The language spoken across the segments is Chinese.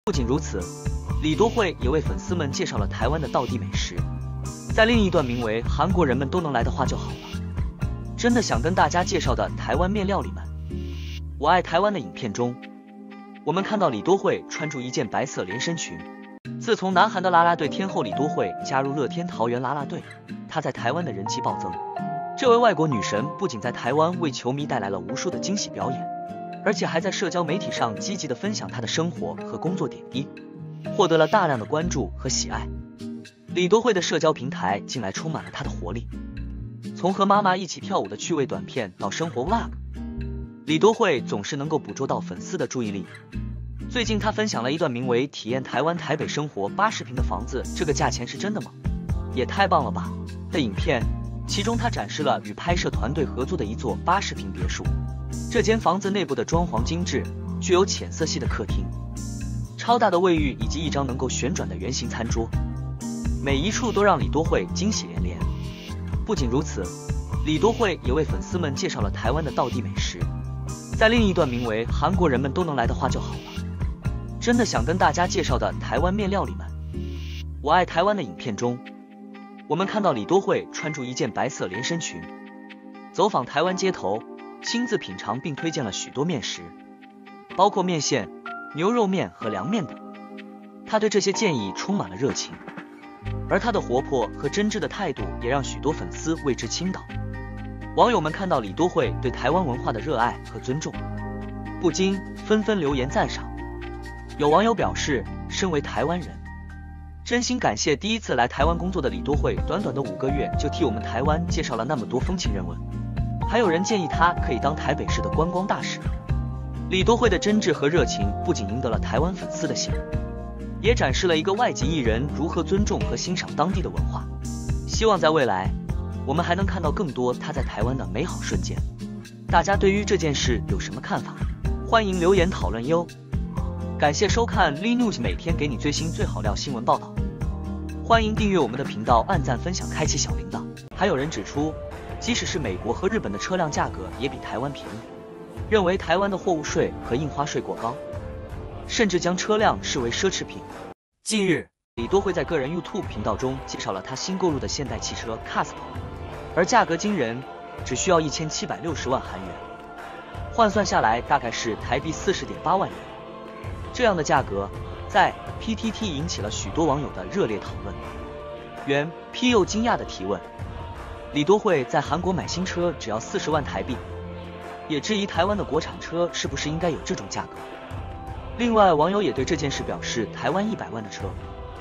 不仅如此，李多惠也为粉丝们介绍了台湾的道地美食。在另一段名为“韩国人们都能来的话就好了”，真的想跟大家介绍的台湾面料理们，我爱台湾的影片中，我们看到李多惠穿着一件白色连身裙。自从南韩的啦啦队天后李多惠加入乐天桃园啦啦队，她在台湾的人气暴增。这位外国女神不仅在台湾为球迷带来了无数的惊喜表演，而且还在社交媒体上积极地分享她的生活和工作点滴，获得了大量的关注和喜爱。李多惠的社交平台近来充满了她的活力，从和妈妈一起跳舞的趣味短片到生活 vlog， 李多惠总是能够捕捉到粉丝的注意力。最近她分享了一段名为“体验台湾台北生活80平的房子，这个价钱是真的吗？也太棒了吧”的影片，其中她展示了与拍摄团队合作的一座80平别墅。这间房子内部的装潢精致，具有浅色系的客厅、超大的卫浴以及一张能够旋转的圆形餐桌，每一处都让李多惠惊喜连连。不仅如此，李多惠也为粉丝们介绍了台湾的道地美食。在另一段名为“韩国人们都能来的话就好了”，真的想跟大家介绍的台湾面料理们，我爱台湾的影片中，我们看到李多惠穿着一件白色连身裙，走访台湾街头，亲自品尝并推荐了许多面食，包括面线、牛肉面和凉面等。她对这些建议充满了热情，而她的活泼和真挚的态度也让许多粉丝为之倾倒。网友们看到李多惠对台湾文化的热爱和尊重，不禁纷纷留言赞赏。有网友表示，身为台湾人，真心感谢第一次来台湾工作的李多惠，短短的5个月就替我们台湾介绍了那么多风情人文。还有人建议她可以当台北市的观光大使。李多惠的真挚和热情不仅赢得了台湾粉丝的心，也展示了一个外籍艺人如何尊重和欣赏当地的文化。希望在未来，我们还能看到更多她在台湾的美好瞬间。大家对于这件事有什么看法？欢迎留言讨论哟。感谢收看 Lee News， 每天给你最新最好料新闻报道。欢迎订阅我们的频道，按赞分享，开启小铃铛。还有人指出，即使是美国和日本的车辆价格也比台湾便宜，认为台湾的货物税和印花税过高，甚至将车辆视为奢侈品。近日，李多惠在个人 YouTube 频道中介绍了她新购入的现代汽车 Casper， 而价格惊人，只需要1760万韩元，换算下来大概是台币40.8万元。这样的价格在 PTT 引起了许多网友的热烈讨论。原 P 又惊讶地提问，李多惠在韩国买新车只要40万台币，也质疑台湾的国产车是不是应该有这种价格。另外，网友也对这件事表示，台湾100万的车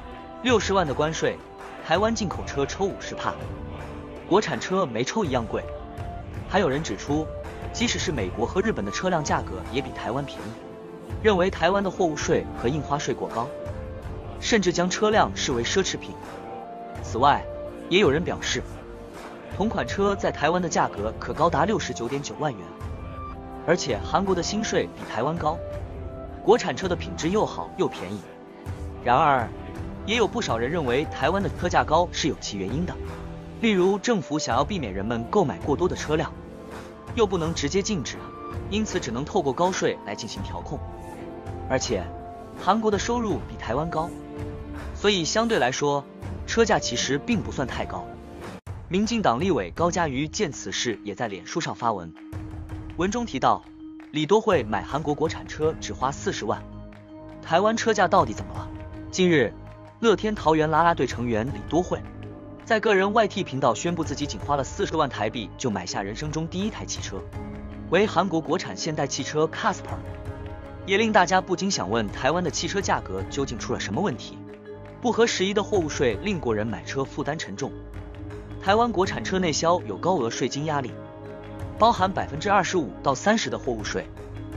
60万的关税，台湾进口车抽50%，国产车没抽一样贵。还有人指出，即使是美国和日本的车辆价格也比台湾便宜，认为台湾的货物税和印花税过高，甚至将车辆视为奢侈品。此外，也有人表示，同款车在台湾的价格可高达69.9万元，而且韩国的新税比台湾高，国产车的品质又好又便宜。然而，也有不少人认为台湾的车价高是有其原因的，例如政府想要避免人们购买过多的车辆，又不能直接禁止，因此只能透过高税来进行调控。而且，韩国的收入比台湾高，所以相对来说，车价其实并不算太高。民进党立委高嘉瑜见此事也在脸书上发文，文中提到，李多惠买韩国国产车只花40万，台湾车价到底怎么了？近日，乐天桃园啦啦队成员李多惠在个人 YT 频道宣布自己仅花了40万台币就买下人生中第一台汽车，为韩国国产现代汽车 Casper， 也令大家不禁想问，台湾的汽车价格究竟出了什么问题？不合时宜的货物税令国人买车负担沉重。台湾国产车内销有高额税金压力，包含25%到30%的货物税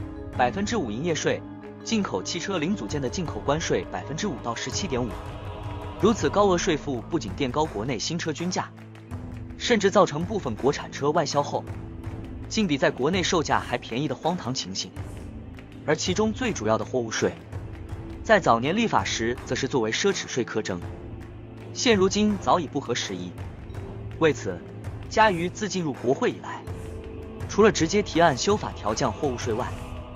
，5%营业税，进口汽车零组件的进口关税5%到17.5%。如此高额税负不仅垫高国内新车均价，甚至造成部分国产车外销后，竟比在国内售价还便宜的荒唐情形。而其中最主要的货物税，在早年立法时则是作为奢侈税课征，现如今早已不合时宜。为此，嘉瑜自进入国会以来，除了直接提案修法调降货物税外，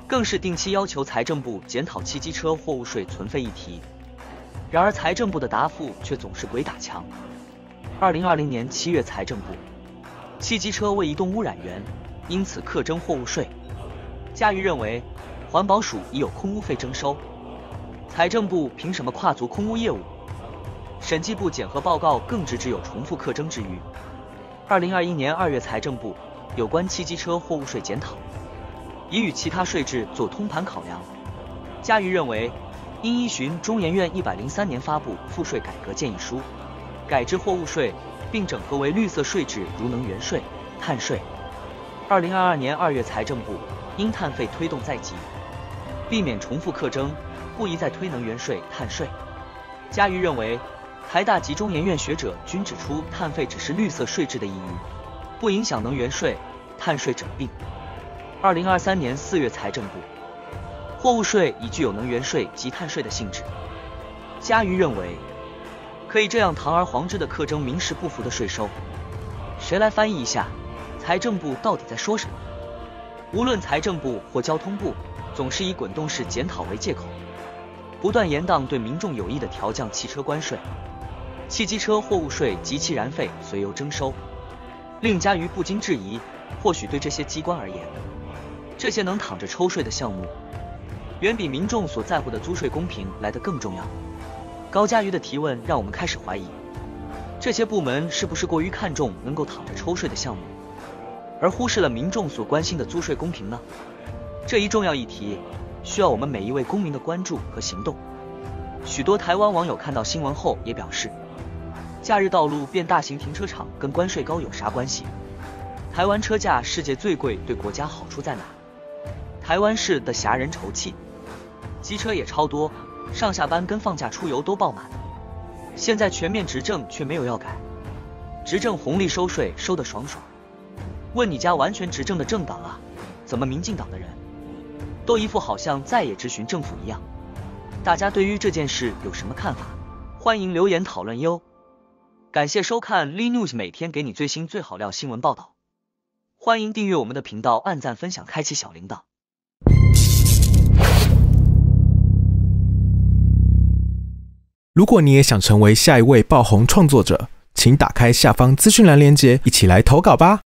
更是定期要求财政部检讨汽机车货物税存废议题。然而财政部的答复却总是鬼打墙。2020年7月，财政部，汽机车为移动污染源，因此课征货物税。嘉瑜认为，环保署已有空污费征收，财政部凭什么跨足空污业务？审计部检核报告更直指有重复课征之余。2021年2月，财政部有关汽机车货物税检讨，已与其他税制做通盘考量。嘉瑜认为，应依循中研院103年发布赋税改革建议书，改制货物税，并整合为绿色税制，如能源税、碳税。2022年2月，财政部因碳费推动在即，避免重复课征，不宜再推能源税、碳税。嘉瑜认为，台大及中研院学者均指出，碳费只是绿色税制的一隅，不影响能源税、碳税整并。2023年4月，财政部，货物税已具有能源税及碳税的性质。嘉瑜认为，可以这样堂而皇之的课征名实不符的税收。谁来翻译一下财政部到底在说什么？无论财政部或交通部，总是以滚动式检讨为借口，不断延宕对民众有益的调降汽车关税、汽机车货物税及其燃费随油征收，令嘉瑜不禁质疑，或许对这些机关而言，这些能躺着抽税的项目，远比民众所在乎的租税公平来得更重要。高嘉瑜的提问让我们开始怀疑，这些部门是不是过于看重能够躺着抽税的项目，而忽视了民众所关心的租税公平呢？这一重要议题需要我们每一位公民的关注和行动。许多台湾网友看到新闻后也表示，假日道路变大型停车场跟关税高有啥关系？台湾车价世界最贵，对国家好处在哪？台湾市的狭人稠气，机车也超多，上下班跟放假出游都爆满。现在全面执政却没有要改，执政红利收税收得爽爽。问你家完全执政的政党啊，怎么民进党的人都一副好像再也质询政府一样？大家对于这件事有什么看法？欢迎留言讨论哟。感谢收看 Li News， 每天给你最新最好料新闻报道。欢迎订阅我们的频道，按赞分享，开启小铃铛。 如果你也想成为下一位爆红创作者，请打开下方资讯栏连结，一起来投稿吧。